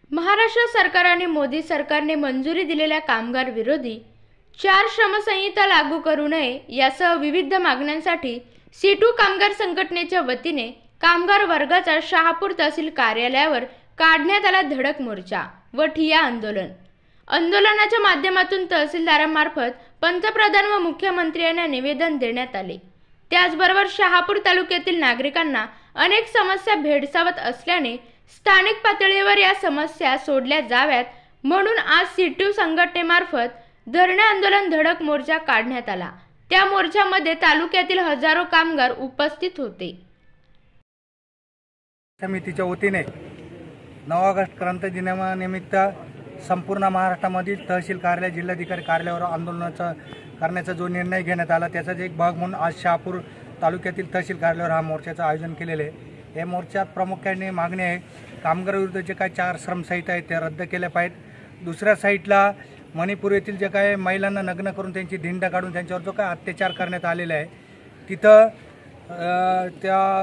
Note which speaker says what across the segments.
Speaker 1: महाराष्ट्र सरकार आणि मोदी सरकारने मंजुरी दिलेल्या कामगार विरोधी 4 श्रमसंहिता लागू करू नये यासह विविध मागण्यांसाठी सीटू कामगार संघटनेच्या वतीने कामगार वर्गाचा शहापूर तहसील कार्यालयावर काढण्यात आला धडक मोर्चा व ठिय्या आंदोलन। आंदोलनाच्या माध्यमातून तहसीलदारांमार्फत पंतप्रधान व मुख्यमंत्री यांना निवेदन देण्यात आले। त्याचबरोबर शहापूर तालुक्यातील नागरिकांना अनेक समस्या भेडसावत असल्याने स्थानिक पातळीवर या समस्या सोडल्या जाव्यात म्हणून आज सीटू संघटनेमार्फत धरणे आंदोलन धडक मोर्चा काढण्यात आला। त्या मोर्चामध्ये तालुक्यातील हजारो कामगार उपस्थित होते।
Speaker 2: समितीच्या वतीने 9 ऑगस्ट क्रांती दिनानिमित्त संपूर्ण महाराष्ट्रामधील तहसील कार्यालय जिल्हाधिकारी कार्यालयावर आंदोलनाचा करण्याचा जो निर्णय घेण्यात आला त्याचाच एक भाग म्हणून आज शहापूर तालुक्यातील तहसील कार्यालयावर हा मोर्चाचं आयोजन केलेले आहे। या मोर्चात प्रामुख्याने मागणी आहे कामगार विरुद्धचे काय 4 श्रमसंहिता आहेत त्या रद्द केल्या पाहिजेत। दुसऱ्या साईडला मणिपूर येथील जे काय महिलांना नग्न करून त्यांची धिंड काढून त्यांच्यावर जो काय अत्याचार करण्यात आलेला आहे तिथं त्या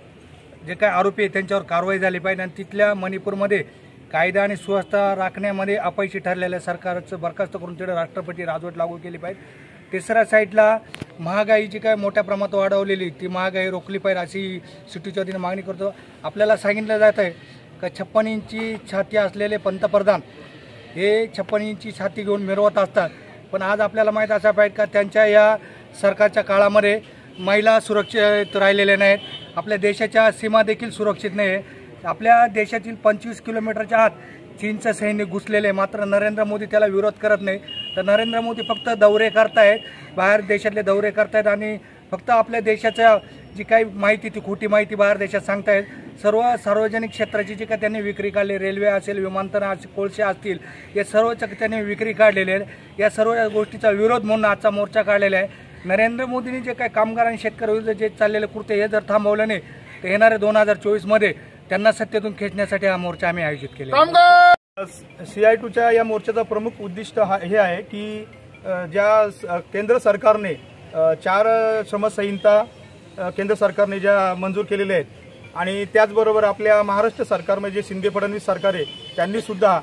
Speaker 2: जे काय आरोपी आहेत त्यांच्यावर कारवाई झाली पाहिजे आणि तिथल्या मणिपूरमध्ये कायदा आणि सुव्यवस्था राखण्यामध्ये अपयशी ठरलेल्या सरकारचं बरखास्त करून तिथे राष्ट्रपती राजवट लागू केली पाहिजे। तिसऱ्या साईडला महागाई जी काय मोठ्या प्रमाणात वाढवलेली ती महागाई रोखली पाहिजे अशी सिटीच्या वतीने मागणी करतो। आपल्याला सांगितलं जात आहे का 56 इंची छाती असलेले पंतप्रधान हे 56 इंची छाती घेऊन मिरवत असतात, पण आज आपल्याला माहीत असा पाहिजे का त्यांच्या या सरकारच्या काळामध्ये महिला सुरक्षित राहिलेल्या नाहीत, आपल्या देशाच्या सीमा देखील सुरक्षित नाही। आपल्या देशातील 25 किलोमीटरच्या आत चीनचं सैन्य घुसलेले, मात्र नरेंद्र मोदी त्याला विरोध करत नाही। तर नरेंद्र मोदी फक्त दौरे करतायत, बाहेर देशातले दौरे करतायत आणि फक्त आपल्या देशाच्या जी काही माहिती ती खोटी माहिती बाहेर देशात सांगतायत। सर्व सार्वजनिक क्षेत्राची जी काय त्यांनी विक्री काढली, रेल्वे असेल, विमानतळ असेल, कोळसे असतील, या सर्वच्या त्यांनी विक्री काढलेली आहे। या सर्व गोष्टीचा विरोध म्हणून आजचा मोर्चा काढलेला आहे। नरेंद्र मोदींनी जे काय कामगार आणि शेतकऱ्यांविरुद्ध जे चाललेले कृत्य हे जर थांबवलं नाही तर येणारे 2024 मध्ये त्यांना सत्तेतून खेचण्यासाठी हा मोर्चा आम्ही आयोजित केला।
Speaker 3: CI2च्या या मोर्चाचा प्रमुख उद्दिष्ट हे आहे की ज्या केंद्र सरकारने 4 श्रमसंहिता केंद्र सरकारने ज्या मंजूर केलेल्या आहेत आणि त्याचबरोबर आपल्या महाराष्ट्र सरकारमध्ये जे शिंदे फडणवीस सरकार आहे त्यांनी सुद्धा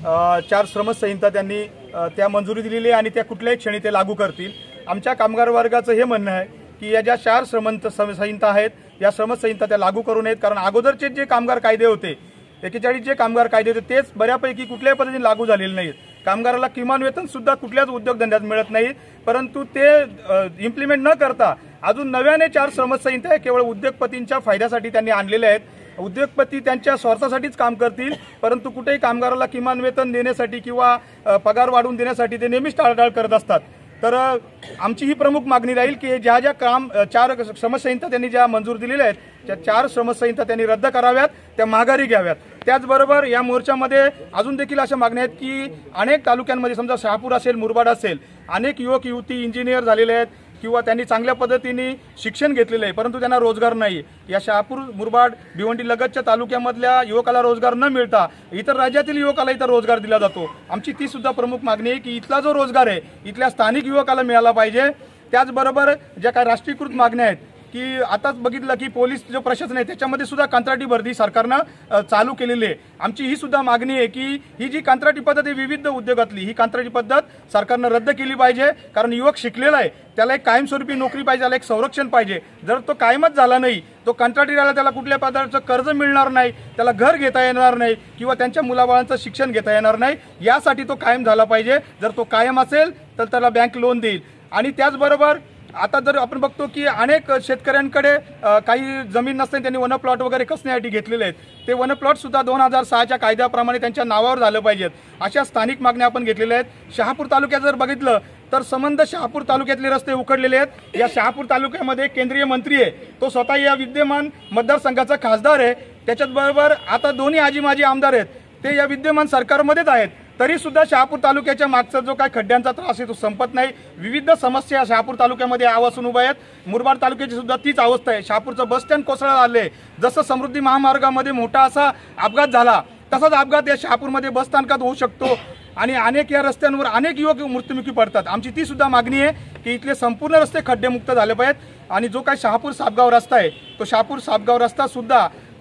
Speaker 3: 4 श्रमसंहिता त्यांनी त्या मंजुरी दिलेली आहे आणि त्या कुठल्याही क्षणी ते लागू करतील। आमच्या कामगार वर्गाचं हे म्हणणं आहे की या ज्या 4 श्रमसंहिता आहेत या श्रमसंहिता त्या लागू करू नयेत, कारण अगोदरचे जे कामगार कायदे होते 41 जे कामगार कायदे होते तेच बऱ्यापैकी कुठल्याही पद्धतीने लागू झालेले नाहीत। कामगाराला किमान वेतन सुद्धा कुठल्याच उद्योगधंद्यात मिळत नाही, परंतु ते इम्प्लिमेंट न करता अजून नव्याने 4 श्रमसंहिता केवळ उद्योगपतींच्या फायद्यासाठी त्यांनी आणलेले आहेत। उद्योगपती त्यांच्या स्वार्थासाठीच काम करतील, परंतु कुठेही कामगाराला किमान वेतन देण्यासाठी किंवा पगार वाढवून देण्यासाठी ते नेहमीच टाळाटाळ करत असतात। तर आमची ही प्रमुख मागणी राहील की ज्या 4 श्रमसंहिता त्यांनी ज्या मंजूर दिलेल्या आहेत त्या 4 श्रमसंहिता त्यांनी रद्द कराव्यात, त्या माघारी घ्याव्यात। त्याचबरोबर या मोर्चामध्ये अजून देखील अशा मागण्या आहेत की अनेक तालुक्यांमध्ये समजा शहापूर असेल, मुरबाड असेल, अनेक युवक युवती इंजिनियर झालेले आहेत किंवा त्यांनी चांगल्या पद्धतीने शिक्षण घेतलेले आहे, परंतु त्यांना रोजगार नाही। या शहापूर, मुरबाड, भिवंडी लगतच्या तालुक्यामधल्या युवकाला रोजगार न मिळता इतर राज्यातील युवकाला इतर रोजगार दिला जातो। आमची ती सुद्धा प्रमुख मागणी आहे की इथला जो रोजगार आहे इथल्या स्थानिक युवकाला मिळाला पाहिजे। त्याचबरोबर ज्या काही राष्ट्रीयकृत मागण्या आहेत की आताच बघितलं की पोलीस जो प्रशासन आहे त्याच्यामध्ये सुद्धा कंत्राटी भरती सरकारनं चालू केलेली आहे। आमची ही सुद्धा मागणी आहे की ही जी कंत्राटी पद्धत आहे विविध उद्योगातली ही कंत्राटी पद्धत सरकारनं रद्द केली पाहिजे, कारण युवक शिकलेला आहे, त्याला एक कायमस्वरूपी नोकरी पाहिजे, त्याला एक संरक्षण पाहिजे। जर तो कायमच झाला नाही, तो कंत्राटी राहिला, त्याला कुठल्या प्रकारचं कर्ज मिळणार नाही, त्याला घर घेता येणार नाही किंवा त्यांच्या मुलाबाळांचं शिक्षण घेता येणार नाही, यासाठी तो कायम झाला पाहिजे। जर तो कायम असेल तर त्याला बँक लोन देईल। आणि त्याचबरोबर आता जर आपण बघतो की अनेक शेतकऱ्यांकडे काही जमीन नसते, त्यांनी वन प्लॉट वगैरे कसण्यासाठी घेतलेले आहेत, ते वन प्लॉट सुद्धा 2006च्या कायद्याप्रमाणे त्यांच्या नावावर झालं पाहिजेत। अशा स्थानिक मागण्या आपण घेतलेल्या आहेत। शहापूर तालुक्यात जर बघितलं तर संबंध शहापूर तालुक्यातले रस्ते उखडलेले आहेत। या शहापूर तालुक्यामध्ये केंद्रीय मंत्री आहे, तो स्वतः या विद्यमान मतदारसंघाचा खासदार आहे, त्याच्याबरोबर आता दोन्ही आजी माजी आमदार आहेत ते या विद्यमान सरकारमध्येच आहेत, तरी सुद्धा शहापूर तालुक्याच्या मागचा जो काय खड्ड्यांचा त्रास आहे तो संपत नाही। विविध समस्या शहापूर तालुक्यामध्ये आवासून उभ्या आहेत। मुरबाड तालुक्याची सुद्धा तीच अवस्था आहे। शहापूरचं बस स्टँड कोसळत आले, जसं समृद्धी महामार्गामध्ये मोठा असा अपघात झाला तसाच अपघात या शहापूरमध्ये बस स्थानकात होऊ शकतो आणि अनेक या रस्त्यांवर अनेक युवक मृत्युमुखी पडतात। आमची ती सुद्धा मागणी आहे की इथले संपूर्ण रस्ते खड्डेमुक्त झाले पाहिजेत आणि जो काही शहापूर सापगाव रस्ता आहे तो शहापूर सापगाव रस्ता सुद्धा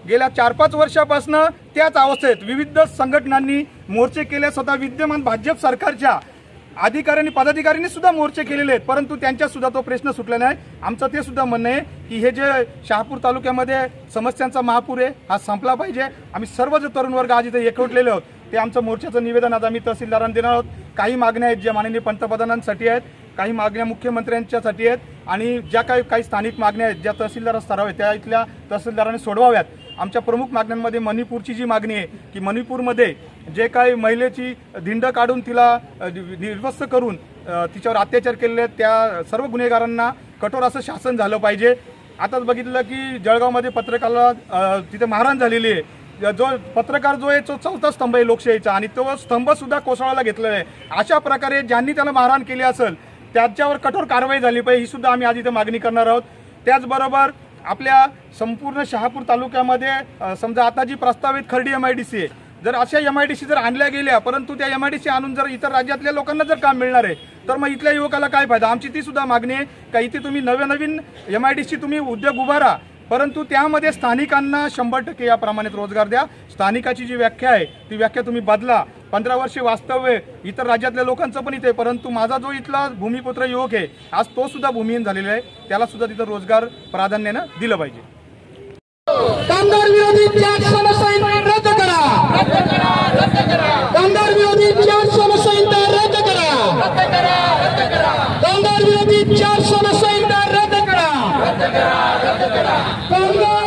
Speaker 3: गेल्या 4-5 वर्षापासून त्याच अवस्थेत विविध संघटनांनी मोर्चे केले, स्वतः विद्यमान भाजप सरकारच्या अधिकाऱ्यांनी पदाधिकाऱ्यांनी सुद्धा मोर्चे केलेले आहेत, परंतु त्यांच्या सुद्धा तो प्रश्न सुटला नाही। आमचं ते सुद्धा म्हणणं आहे की हे जे शहापूर तालुक्यामध्ये समस्यांचा महापूर आहे हा संपला पाहिजे। आम्ही सर्व जे तरुण वर्ग आज इथे एकवटलेले आहोत ते आमचं मोर्चाचं निवेदन आज आम्ही तहसीलदारांना देणार आहोत। काही मागण्या आहेत ज्या माननीय पंतप्रधानांसाठी आहेत, काही मागण्या मुख्यमंत्र्यांच्यासाठी आहेत आणि ज्या काही स्थानिक मागण्या आहेत ज्या तहसीलदार स्तरावर आहेत त्या इथल्या तहसीलदारांनी सोडवाव्यात। आमच्या प्रमुख मागण्यांमध्ये मणिपूरची जी मागणी आहे की मणिपूरमध्ये जे काही महिलेची धिंड काढून तिला निर्वस्त करून तिच्यावर अत्याचार केलेले आहेत त्या सर्व गुन्हेगारांना कठोर असं शासन झालं पाहिजे। आताच बघितलं की जळगावमध्ये पत्रकाराला तिथे मारहाण झालेली आहे। जो पत्रकार जो आहे तो चौथा स्तंभ आहे लोकशाहीचा आणि तो स्तंभ सुद्धा कोसळायला घेतलेला आहे। अशा प्रकारे ज्यांनी त्याला मारहाण केली असेल त्याच्यावर कठोर कारवाई झाली पाहिजे ही सुद्धा आम्ही आज इथे मागणी करणार आहोत। त्याचबरोबर आपल्या संपूर्ण शहापूर तालुक्यामध्ये समजा आता जी प्रस्तावित खर्डी MIDC आहे, जर अशा MIDC जर आणल्या गेल्या परंतु त्या MIDC आणून जर इतर राज्यातल्या लोकांना जर काम मिळणार आहे तर मग इथल्या युवकाला काय फायदा। आमची ती सुद्धा मागणी आहे का इथे तुम्ही नवीन MIDC तुम्ही उद्योग उभारा, परंतु त्यामध्ये स्थानिकांना 100% या प्रमाणात रोजगार द्या। स्थानिकाची जी व्याख्या आहे ती व्याख्या तुम्ही बदला। 15 वर्षे वास्तव्य इतर राज्यातल्या लोकांचं पण इथे, परंतु माझा जो इथला भूमिपुत्र युवक आहे आज तो सुद्धा भूमिहीन झालेला आहे, त्याला सुद्धा तिथं रोजगार प्राधान्यानं दिलं पाहिजे।
Speaker 4: कामगार विरोधी 4 समसंहिता रद्द करा, कामगार विरोधी 4 समसंहिता रद्द करा, कामगार विरोधी 4 समसंहिता रद्द करा, कामगार